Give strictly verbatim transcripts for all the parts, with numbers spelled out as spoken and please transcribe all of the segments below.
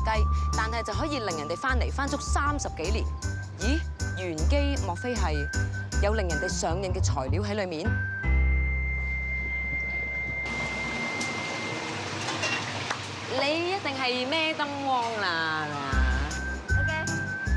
雞，但係就可以令人哋翻嚟翻足三十幾年。咦，原機莫非係有令人哋上癮嘅材料喺裏面？你一定係咩燈光啦？ OK。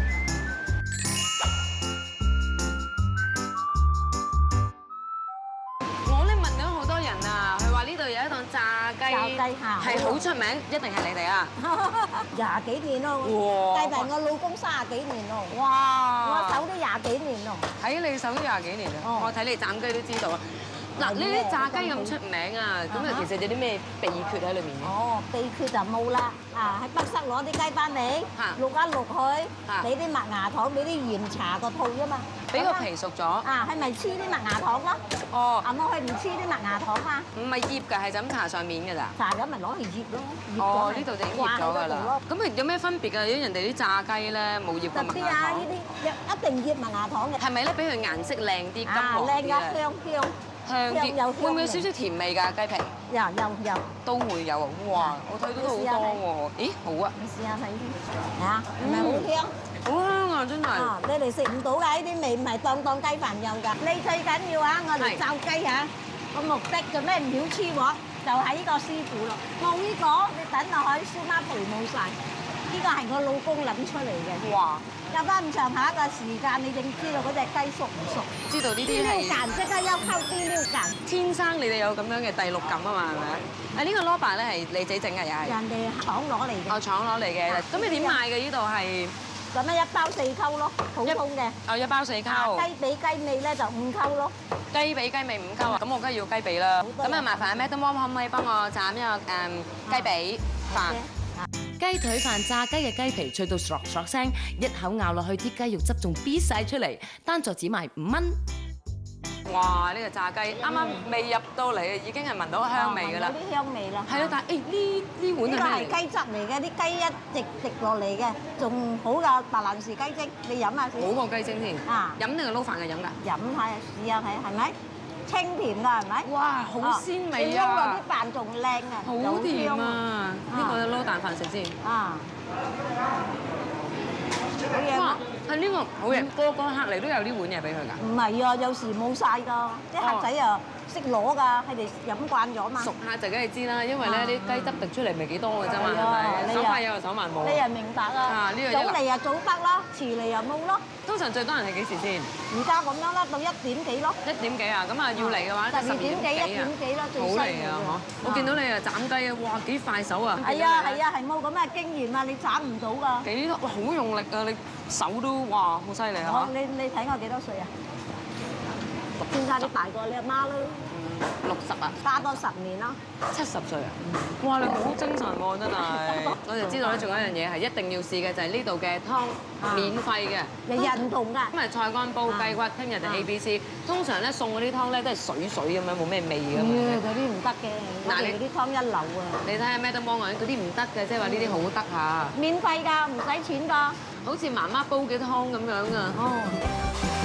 我咧問咗好多人啊，佢話呢度有一檔炸雞， 炸雞嚇係好出名，一定係你哋啊！ 廿幾年咯， 哇計埋我老公三十幾年咯， 哇！ 我手都廿幾年咯。 睇你手都廿幾年啊！ 哦我睇你斬雞都知道啊！嗱，呢啲炸雞咁出名啊，咁啊其實有啲咩秘訣喺裏面嘅？ 哦，秘訣就冇啦，啊喺北室攞啲雞翻嚟，淥一淥佢，俾啲麥芽糖，俾啲鹽搽個肚啫嘛。 俾個皮熟咗。 啊，係咪黐啲麥芽糖咯？ 哦。 啊，我係唔黐啲麥芽糖嘛。 唔係醃㗎，係就咁搽上面㗎咋。 搽咗咪攞去醃咯。 哦，呢度就已經醃咗㗎啦。咁啊有咩分別㗎？如果人哋啲炸雞咧冇醃過麥芽糖。 特啲啊！呢啲一定醃麥芽糖嘅。 係咪咧？俾佢顏色靚啲，金黃啲啊，靚啊，香香。 香啲，會唔會有少少甜味㗎雞皮？ 有有有， 都會有啊！哇，我睇到都好多喎。咦，好啊！ 你試下睇先，嚇，係咪好香？ 好香啊，真係。 啊，你哋食唔到㗎，呢啲味唔係當當雞飯有㗎。你最緊要啊，我哋炸雞嚇，個目的做咩唔曉黐喎？就係呢個師傅咯。冇呢個，你等落去燒媽皮冇晒。呢個係我老公諗出嚟嘅。哇！入翻咁長下嘅時間，你正知道嗰隻雞熟唔熟？ 知道呢啲係間即刻休溝啲溜間。 天生你哋有咁樣嘅第六感啊嘛，係咪？啊呢個蘿蔔咧係你自己整嘅又係？ 人哋廠攞嚟嘅。 哦，廠攞嚟嘅。咁你點賣嘅呢度係？ 咁樣一包四溝咯，普通嘅。 哦，一包四溝。 雞髀雞尾咧就五溝咯。 雞髀雞尾五溝啊！咁我梗係要雞髀啦。咁啊，麻煩阿 Madam Wong 可唔可以幫我斬一個誒雞髀飯？ 雞腿飯炸雞嘅雞皮脆到唰唰聲，一口咬落去啲雞肉汁仲咇晒出嚟，單座只賣五蚊。哇！呢個炸雞啱啱未入到嚟，已經係聞到香味㗎啦。 有啲香味啦。係啦，但係誒呢呢碗係咩嚟？呢個係雞汁嚟嘅，啲雞一滴滴落嚟嘅，仲好過白蘭氏雞精，你飲下先。好過雞精添。啊！飲定係撈飯嘅飲㗎？飲下試下睇，係咪？清甜㗎係咪？哇！好鮮味啊！撈落啲飯仲靚啊！好甜啊！呢個撈蛋飯食先。啊！好嘢啊！係呢個好嘢，個個客嚟都有呢碗嘢俾佢㗎。唔係啊，有時冇晒㗎，啲客仔啊識攞㗎，佢哋飲慣咗嘛。熟客就梗係知啦，因為咧啲雞汁滴出嚟咪幾多㗎啫嘛，係咪？手快有又手慢冇。你又明白啊？早嚟又早得啦，遲嚟又冇咯。通常最多人係幾時先？而家咁樣啦，到一點幾咯。一點幾啊？咁啊要嚟嘅話，十二點幾、一點幾啦，最犀利啊！嗬！我見到你啊斬雞啊，哇幾快手啊！係啊係啊，係冇咁嘅經驗啊，你斬唔到㗎。幾多？哇好用力啊！你手都哇好犀利啊！你你睇我幾多歲啊？見晒你大過你阿媽啦。六十啊，加多十年啦，七十歲啊！哇，你好精神喎，真係！我就知道咧，仲有一樣嘢係一定要試嘅，就係呢度嘅湯，免費嘅，日日唔同㗎。今日菜乾煲雞骨，聽日就 A B C。通常咧送嗰啲湯咧都係水水咁樣，冇咩味㗎嘛。嗰啲唔得嘅，嗱你啲湯一流啊！你睇下咩都幫我，嗰啲唔得嘅，即係話呢啲好得嚇。免費㗎，唔使錢㗎，好似媽媽煲嘅湯咁樣啊！哦。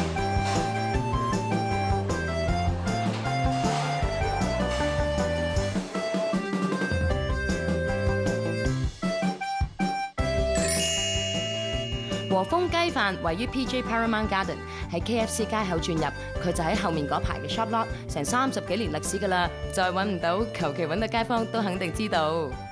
和風雞飯位於 P J Paramount Garden， 喺 K F C 街口轉入，佢就喺後面嗰排嘅 shop lot，成三十幾年歷史㗎啦，再揾唔到，求其揾到街坊都肯定知道。